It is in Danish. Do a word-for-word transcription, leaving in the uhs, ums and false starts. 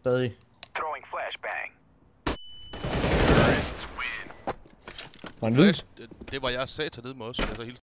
stadig. Var han hvid? Det, det var jeg satan nede med også, altså hele